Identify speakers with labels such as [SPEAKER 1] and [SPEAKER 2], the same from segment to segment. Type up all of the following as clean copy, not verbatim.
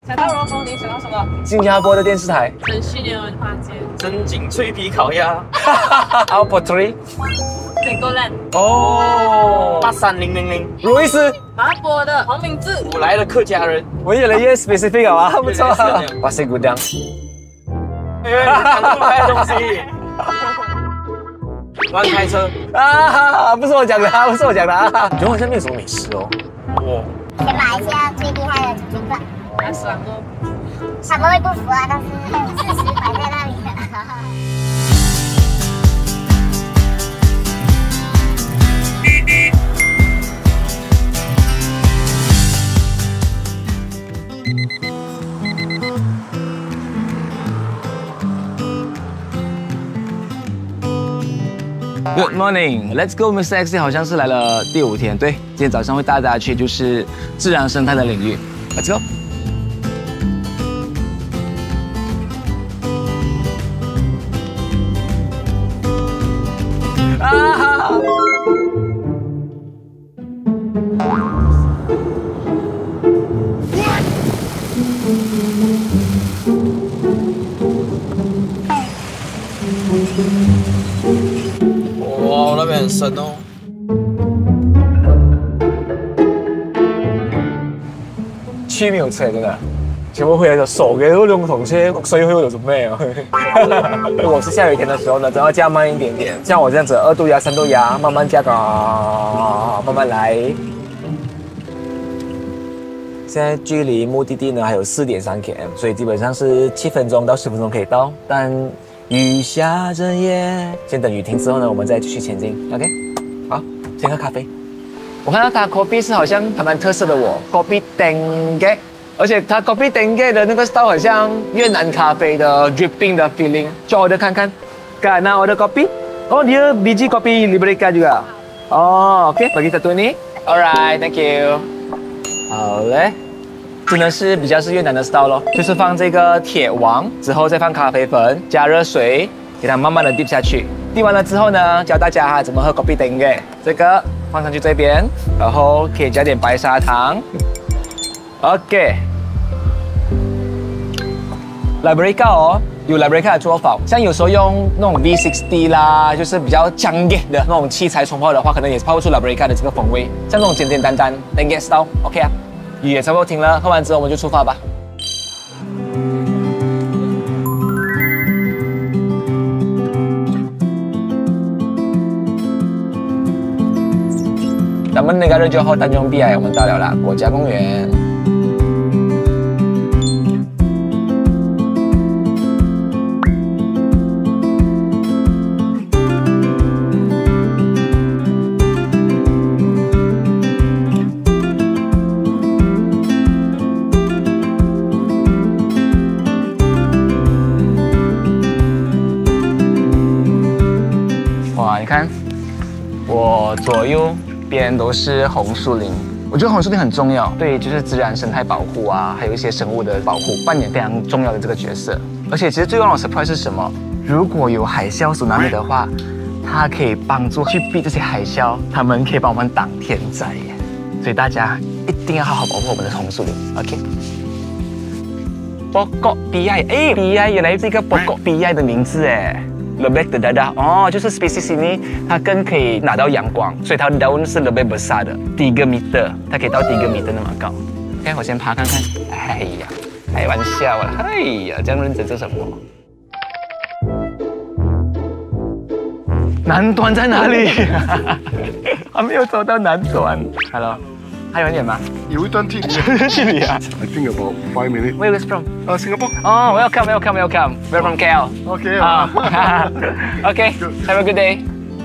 [SPEAKER 1] 想到罗峰，你想到什么？
[SPEAKER 2] 新加坡的电视台。
[SPEAKER 1] 程序员文化街。
[SPEAKER 3] 真景脆皮烤鸭。
[SPEAKER 2] Alpha Tree。
[SPEAKER 1] Legoland。
[SPEAKER 3] 哦。83000。
[SPEAKER 2] 路易斯。
[SPEAKER 1] 麻坡的黄明志。
[SPEAKER 3] 我来了客家人。
[SPEAKER 2] 我越来越 specific 啊，不错。巴西古当。
[SPEAKER 3] 讲不出来的东西。乱开车
[SPEAKER 2] 啊！不是我讲的啊，不是我讲的啊。觉得好像没有什么美食哦。
[SPEAKER 3] 哇！
[SPEAKER 4] 全马来西亚最厉害的主军饭，
[SPEAKER 1] 还是完过。
[SPEAKER 4] 他们会不服啊，但是事实摆在那里的。
[SPEAKER 2] Good morning, let's go, Mr. X 好像是来了第5天，对，今天早上会带大家去就是自然生态的领域 ，Let's go。啊！
[SPEAKER 3] 哇，那边很深哦。
[SPEAKER 2] 去没有车真的，全部回來就傻嘅，都用同車水去嗰度做咩啊？如果是下雨天的時候呢，都要加慢一點點，像我這樣子2度壓、3度壓，慢慢加慢慢來。現在距離目的地呢還有4.3 km， 所以基本上是7分鐘到10分鐘可以到，但雨下着夜，先等雨停之後呢，我們再繼續前進。OK， 好，先喝咖啡。我看到它 coffee 是好像还蛮特色的coffee Tengge， 而且它 coffee Tengge 的那个 style 很像越南咖啡的 dripping 的 feeling。叫我order 看看，kan nak order kopi？ Oh dia biji kopi Liberica juga。哦 ，OK， bagi satu ni。Alright，thank you。好嘞，真的是比较是越南的 style 咯，就是放这个铁王，之后再放咖啡粉，加热水，给它慢慢的 dip 下去。dip 完了之后呢，教大家怎么喝 kopi Tengge。这个放上去这边，然后可以加点白砂糖。OK。Liberica 哦，有 Liberica 的做法，像有时候用那种 V60 啦，就是比较强烈的那种器材冲泡的话，可能也泡不出 Liberica 的这个风味。像这种简简单单 Tengge style OK 啊。雨也差不多停了，喝完之后我们就出发吧。Taman Negara Johor Tanjung Piai， 我们到了啦，国家公园。哇，你看，我左右边都是红树林，我觉得红树林很重要，对，就是自然生态保护啊，还有一些生物的保护，扮演非常重要的这个角色。而且其实最让我 surprise 是什么？如果有海啸、tsunami 的话，它可以帮助去避这些海啸，它们可以帮我们挡天灾耶。所以大家一定要好好保护我们的红树林 ，OK？ Pokok Piai， 哎 ，Piai 原来是一个 Pokok Piai 的名字哎。Lebih terdadah， 哦，就是 species ini 它更可以拿到阳光，所以它的 daun 是 lebih besar 的，3 meter， 它可以到3 meter 那么高。OK， 我先爬看看。哎呀，开玩笑啦！哎呀，这样认真做什么？南端在哪里？还没有走到南端。Hello， 还有远吗？
[SPEAKER 5] 有一段距离。
[SPEAKER 2] 距离啊
[SPEAKER 5] I think about 5 minutes.
[SPEAKER 2] Where is from?
[SPEAKER 5] Singapore.
[SPEAKER 2] Oh, welcome. We're from KL.
[SPEAKER 5] Okay.
[SPEAKER 2] Okay. Have a good day.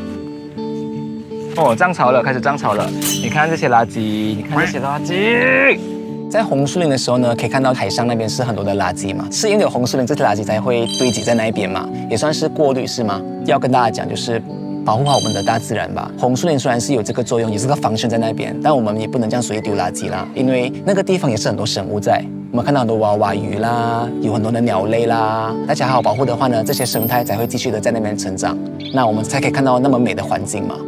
[SPEAKER 2] 哦，涨潮了，开始涨潮了。你看这些垃圾，你看这些垃圾。在红树林的时候呢，可以看到海上那边是很多的垃圾嘛，是因为有红树林，这些垃圾才会堆积在那一边嘛，也算是过滤是吗？要跟大家讲就是。保护好我们的大自然吧。红树林虽然是有这个作用，也是个防身在那边，但我们也不能这样随意丢垃圾啦，因为那个地方也是很多生物在。我们看到很多娃娃鱼啦，有很多的鸟类啦，大家好好保护的话呢，这些生态才会继续的在那边成长，那我们才可以看到那么美的环境嘛。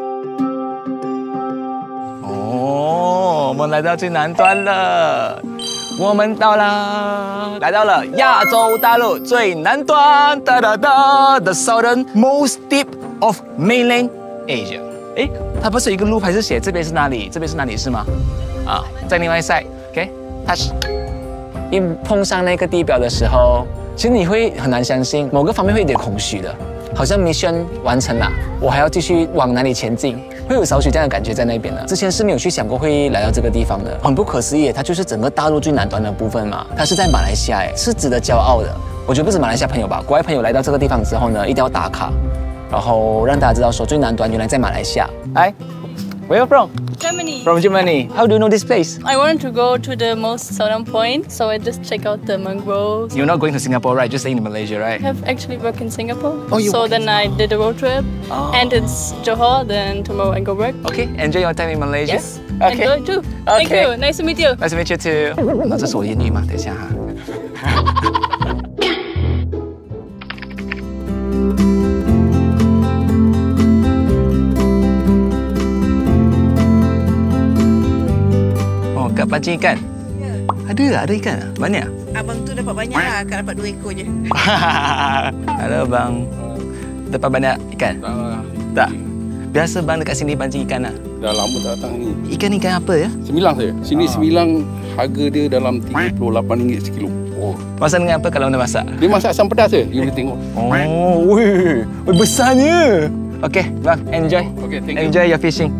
[SPEAKER 2] 哦，我们来到最南端了。 我们到啦，来到了亚洲大陆最南端，the southern most deep of mainland Asia。诶，它不是有一个路牌是写这边是哪里，这边是哪里是吗？啊，在另外一 side，OK，touch。一碰上那个地表的时候，其实你会很难相信，某个方面会有点空虚的，好像 mission 完成了，我还要继续往哪里前进，会有少许这样的感觉在那边的。之前是没有去想过会来到这个地方的，很不可思议，它就是整个大陆最南端的部分嘛，它是在马来西亚，是值得骄傲的。我觉得不止马来西亚朋友吧，国外朋友来到这个地方之后呢，一定要打卡，然后让大家知道说最南端原来在马来西亚。来 ，Where are you from?
[SPEAKER 1] Germany.
[SPEAKER 2] From Germany. How do you know this place?
[SPEAKER 1] I wanted to go to the most southern point, so I just check out the mangroves.
[SPEAKER 2] You're not going to Singapore, right? Just staying in Malaysia, right?
[SPEAKER 1] I have actually worked in Singapore.
[SPEAKER 2] Oh, you
[SPEAKER 1] so
[SPEAKER 2] work in
[SPEAKER 1] then I did a road trip,
[SPEAKER 2] Oh.
[SPEAKER 1] and it's Johor. Then tomorrow I go work.
[SPEAKER 2] Okay, enjoy your time in Malaysia.
[SPEAKER 1] Yes.
[SPEAKER 2] Okay.
[SPEAKER 1] Enjoy too. Thank
[SPEAKER 2] Okay.
[SPEAKER 1] you. Nice to meet you.
[SPEAKER 2] Nice to meet you too. 那这是我言语吗？等一下哈。Oh, kat pancing ikan. Ada ikan. Banyak.
[SPEAKER 6] Abang tu dapat banyak lah, Kak dapat 2 ekor je.
[SPEAKER 2] Halo bang. Dapat banyak ikan? Tak. Biasa bang dekat sini pancing ikan lah.
[SPEAKER 5] Dah lama tak datang ni.
[SPEAKER 2] Ikan apa ya?
[SPEAKER 5] Sembilang saja. Sini sembilang, harga dia dalam RM38 sekilo.
[SPEAKER 2] Oh. Masak dengan apa kalau anda masak?
[SPEAKER 5] Dia masak asam pedas je. You boleh tengok.
[SPEAKER 2] Oh, wih, besarnya. Okay, bang, enjoy.
[SPEAKER 5] Okay, thank you.
[SPEAKER 2] Enjoy your fishing.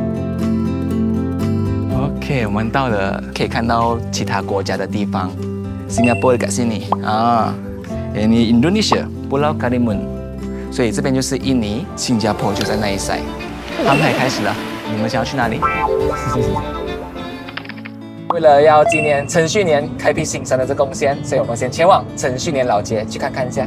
[SPEAKER 2] OK， 我们到了可以看到其他国家的地方，新加坡 dekat sini ini Indonesia Pulau Karimun， 所以这边就是印尼，新加坡就在那一塞。安排开始了，你们想要去哪里？为了要纪念陈旭年开辟新山的这贡献，所以我们先前往陈旭年老街去看看一下。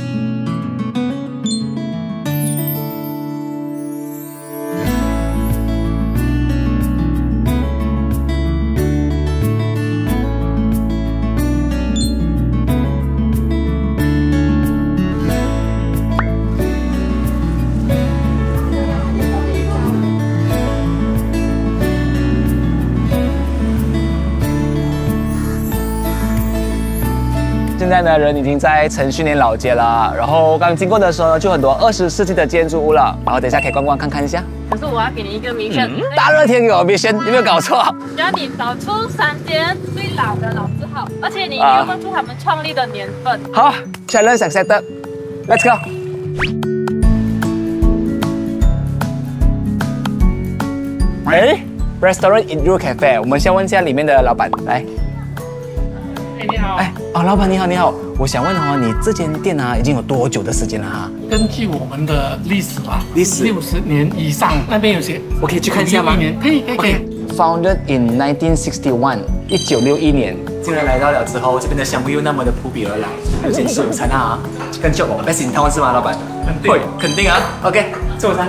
[SPEAKER 2] 现在呢，人已经在陈旭年老街了。然后刚经过的时候呢，就很多20世纪的建筑物了。然后等一下可以逛逛看看一下。
[SPEAKER 1] 可是我要给你一个名选，
[SPEAKER 2] 大热天给我mission，有没有搞错？
[SPEAKER 1] 只要你找出3间最老的老字号，而且你一定要问出他们创立的年份。
[SPEAKER 2] 好 ，challenge accepted，let's go。哎 ，Restaurant Indro Cafe， 我们先问一下里面的老板，来。
[SPEAKER 3] 你好。
[SPEAKER 2] 哎，哦，老板你好，你好，我想问哦，你这间店啊，已经有多久的时间了哈？
[SPEAKER 7] 根据我们的历史啊，
[SPEAKER 2] 历史
[SPEAKER 7] 60年以上，那边有些
[SPEAKER 2] 我可以去看一下吗
[SPEAKER 7] 51年可以。
[SPEAKER 2] Founded in 1961， 1961年，竟然来到了之后，这边的香味又那么的扑鼻而来。还有先吃午餐啊，跟酒哦 ，Best in town 是吗，老板？肯定啊。OK， 吃午餐。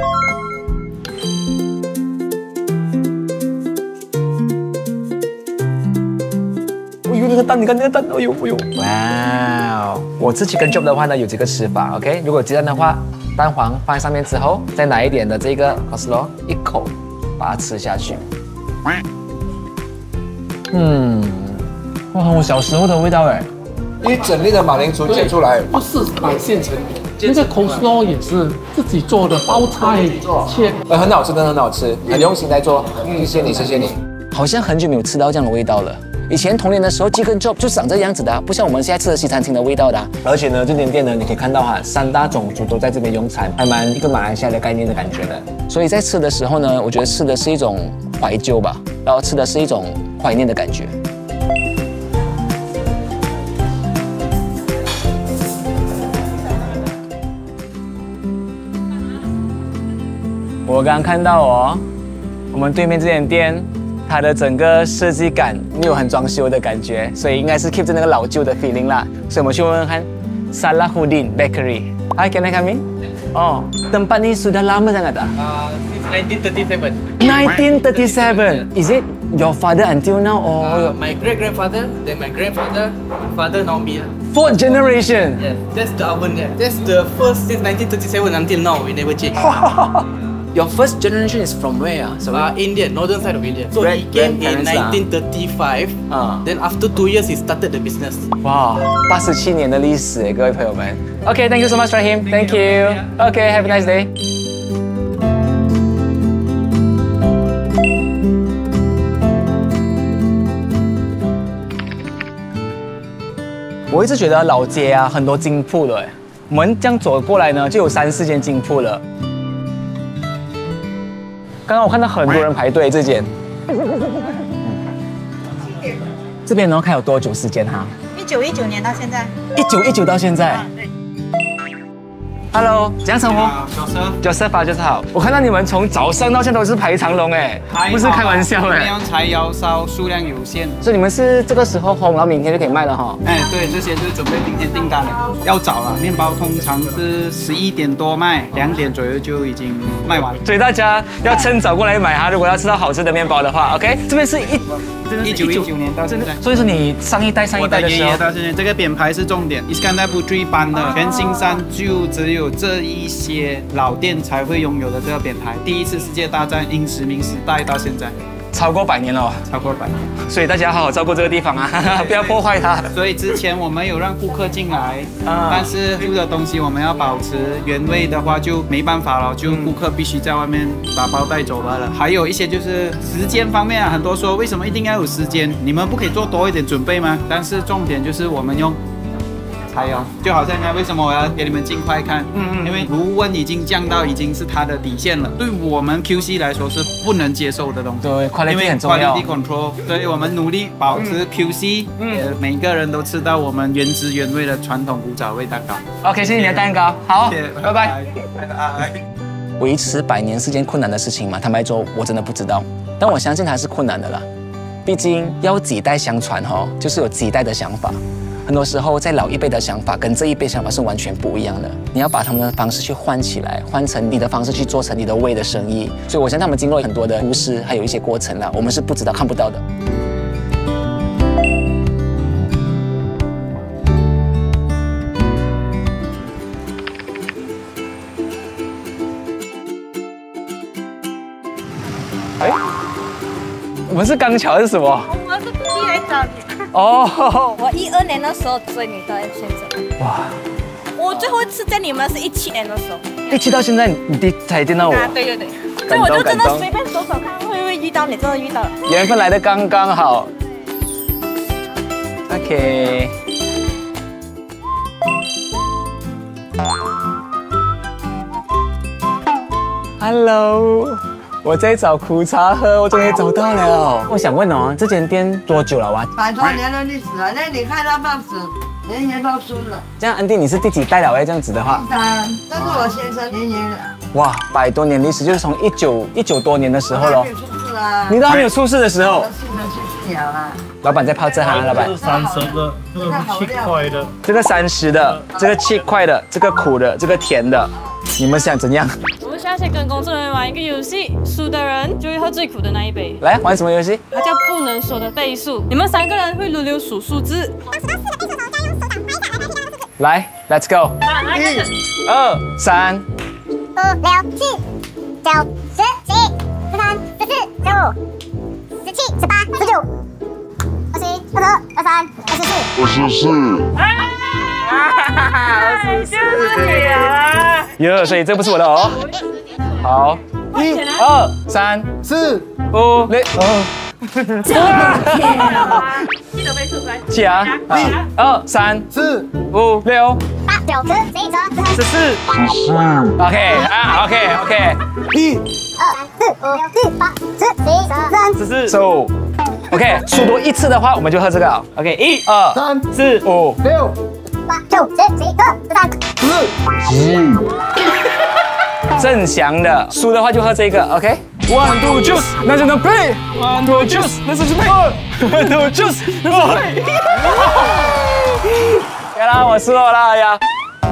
[SPEAKER 2] 哎呦，那个蛋，你看那个蛋，哎呦哎呦，哇哦！我吃 chicken chop 的话呢，有几个吃法 ，OK？ 如果鸡蛋的话，蛋黄放在上面之后，再拿一点的这个 coleslaw， 一口把它吃下去。哇，我小时候的味道哎！
[SPEAKER 3] 一整粒的马铃薯切出来，
[SPEAKER 7] 不是买现成的，那个 coleslaw 也是自己做的，包菜切，
[SPEAKER 3] 很好吃，真的很好吃，很用心在做。谢谢你，谢谢你。
[SPEAKER 2] 好像很久没有吃到这样的味道了。以前童年的时候 chicken chop 就长这样子的，不像我们现在吃的西餐厅的味道的。而且呢，这间店呢，你可以看到哈，3大种族都在这边用餐，还蛮一个马来西亚的概念的感觉的。所以在吃的时候呢，我觉得吃的是一种怀旧吧，然后吃的是一种怀念的感觉。我刚刚看到哦，我们对面这间店。它的整个设计感没有很装修的感觉，所以应该是 keep 着那个老旧的 feeling 啦。所以我们去问问看 Salahuddin Bakery。Hi, can I come in? Oh, tempat ni sudah lama sangat tak?
[SPEAKER 3] Since 1937.
[SPEAKER 2] 1937. Is it your father until now or
[SPEAKER 3] My great-grandfather, then my grandfather, father, now me.
[SPEAKER 2] 4th generation?
[SPEAKER 3] Yes, that's the oven there. That's the first since 1937 until now, we never change.
[SPEAKER 2] Your first generation is from where?
[SPEAKER 3] India, northern side of India. So he came in 1935. Then after 2 years, he started the business.
[SPEAKER 2] 哇，87年的历史哎，各位朋友们。Okay, thank you so much, Rahim. Thank you. Okay, have a nice day. 我一直觉得老街啊很多金铺的哎，我们这样走过来呢，就有3、4间金铺了。刚刚我看到很多人排队这间。这边呢开有多久时间哈
[SPEAKER 6] 1919年到现在。
[SPEAKER 2] 1919到现在。
[SPEAKER 6] 对。
[SPEAKER 2] Hello， 怎样称呼
[SPEAKER 3] Joseph
[SPEAKER 2] ？Joseph 就好。我看到你们从早上到现在都是排长龙哎，不是开玩笑哎。
[SPEAKER 8] 柴窑烧数量有限，
[SPEAKER 2] 所以你们是这个时候烘，然后明天就可以卖了哈。
[SPEAKER 8] 哎，对，这些就是准备明天订单了。要早了，面包通常是11点多卖，2点左右就已经卖完。
[SPEAKER 2] 所以大家要趁早过来买哈，如果要吃到好吃的面包的话 ，OK。这边是
[SPEAKER 8] 1919年到现在，
[SPEAKER 2] 所以说你上一代的时候，
[SPEAKER 8] 我的爷爷到现在，这个匾牌是重点。Iskandar Putri班的全新山就只有这一些老店才会拥有的这个匾牌。第1次世界大战英殖民时代到现在，
[SPEAKER 2] 超过100年了，
[SPEAKER 8] 超过100年。
[SPEAKER 2] 所以大家要好好照顾这个地方啊，不要破坏它。
[SPEAKER 8] 所以之前我们有让顾客进来，但是旧的东西我们要保持原味的话就没办法了，就顾客必须在外面打包带走罢了。还有一些就是时间方面啊，很多说为什么一定要有时间？你们不可以做多一点准备吗？但是重点就是我们用柴窑，就好像为什么我要给你们尽快看？因为炉温已经降到已经是它的底线了，对我们 QC 来说是不能接受的东西。
[SPEAKER 2] 对，quality
[SPEAKER 8] 因为
[SPEAKER 2] 很重要。
[SPEAKER 8] quality control， 所以我们努力保持 QC，每个人都吃到我们原汁原味的传统古早味蛋糕。
[SPEAKER 2] OK， 谢谢你的蛋糕，好，拜拜。
[SPEAKER 8] 拜拜。
[SPEAKER 2] 维持100年是件困难的事情吗？坦白说，我真的不知道，但我相信它是困难的啦。毕竟要几代相传哈，就是有几代的想法。很多时候，在老一辈的想法跟这一辈想法是完全不一样的。你要把他们的方式去换起来，换成你的方式去做成你的味的生意。所以我相信他们经过很多的故事，还有一些过程啦，我们是不知道、看不到的。哎，我们是刚巧是什么？
[SPEAKER 1] 我们是特地来找你。
[SPEAKER 2] 哦，
[SPEAKER 9] 我12年的时候追你到现在。哇！我最后一次见你们是17年的时候。
[SPEAKER 2] 17到现在你才见到我。
[SPEAKER 9] 啊，对对对。所以我就真的随便走走看，会不会遇到你？真的遇到了。
[SPEAKER 2] 缘分来的刚刚好。OK。Hello。我在找苦茶喝，我终于找到了。我想问哦，这间店多久了啊
[SPEAKER 10] 100多年的历史了，那你看到报纸，年年都出了。
[SPEAKER 2] 这样，安迪你是第几代了？哎，这样子的话，
[SPEAKER 10] 这是我先生爷爷的。
[SPEAKER 2] 哇，100多年历史，就是从19多年的时候咯。你都还没有出世的时候。老板在泡这哈，老板。
[SPEAKER 11] 这是30的，这个是7块的。
[SPEAKER 2] 这个30的，这个7块的，这个苦的，这个甜的，你们想怎样？
[SPEAKER 1] 我们下次跟工作人员玩一个游戏，输的人就会喝最苦的那一杯。
[SPEAKER 2] 来玩什么游戏？
[SPEAKER 1] 它叫不能说的倍数。你们3个人会轮流数数字。
[SPEAKER 2] 来 ，Let's go。1、2、3。
[SPEAKER 4] 5、6、7、9、10、11、13、14、15、17、18、19、21、22、23、24。
[SPEAKER 1] 就是你啊！
[SPEAKER 2] 哟，所以这不是我的哦。好，1、2、3、4、5、6。
[SPEAKER 1] 记得倍数来。
[SPEAKER 2] 讲1、2、3、4、5、6、
[SPEAKER 4] 8、9、10、11、12、
[SPEAKER 2] 14。OK 啊 ，OK。1、
[SPEAKER 4] 2、3、4、5、6、7、8、10、11、12、13、
[SPEAKER 2] 15。OK， 数多1次的话，我们就喝这个。OK， 1、2、3、4、5、6、
[SPEAKER 4] 8、9、10、11、12、13。
[SPEAKER 2] 正祥的，输的话就喝这个。OK。1、2 juice， 那就能配。1、2 juice， 那就配。1、2 juice， 那就配。别啦，我输了啦呀。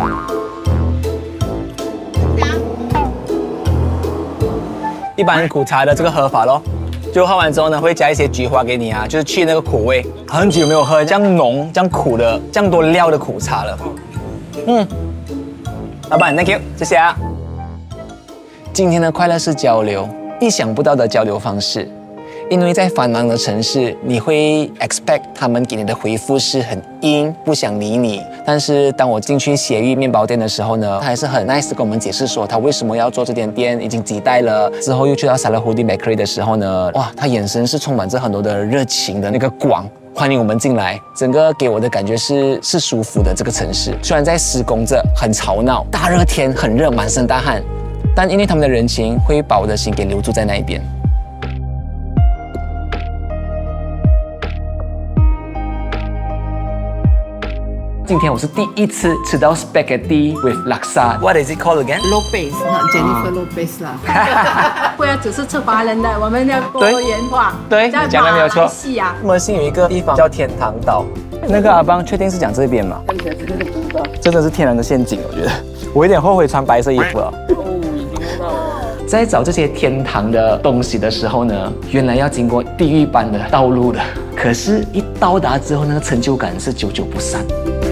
[SPEAKER 2] 一般苦茶的这个喝法咯，就喝完之后呢，会加一些菊花给你啊，就是去那个苦味。很久没有喝这样浓、这样苦的、这样多料的苦茶了。老板 ，Thank you， 谢谢啊。 今天的快乐是交流，意想不到的交流方式。因为在繁忙的城市，你会 expect 他们给你的回复是很阴，不想理你。但是当我进去血域面包店的时候呢，他还是很 nice 地跟我们解释说他为什么要做这间店，已经几代了。之后又去到萨拉胡迪 Bakery 的时候呢，哇，他眼神是充满着很多的热情的那个光。欢迎我们进来，整个给我的感觉是舒服的这个城市。虽然在施工着，很吵闹，大热天很热，满身大汗，但因为他们的人情，会把我的心给留住在那一边。今天我是第一次吃到 spaghetti with laksa。What is it called again?
[SPEAKER 6] Lopez， Jennifer Lopez 啦。不要只是吃华人的，我们要多元化。
[SPEAKER 2] 对，你讲的没有错。
[SPEAKER 6] 是啊。
[SPEAKER 2] 马来西亚有一个地方叫天堂岛，那个阿邦确定是讲这边吗？真的是天然的陷阱，我觉得。我有点后悔穿白色衣服了。在找这些天堂的东西的时候呢，原来要经过地狱般的道路的。可是，一到达之后，那个成就感是久久不散。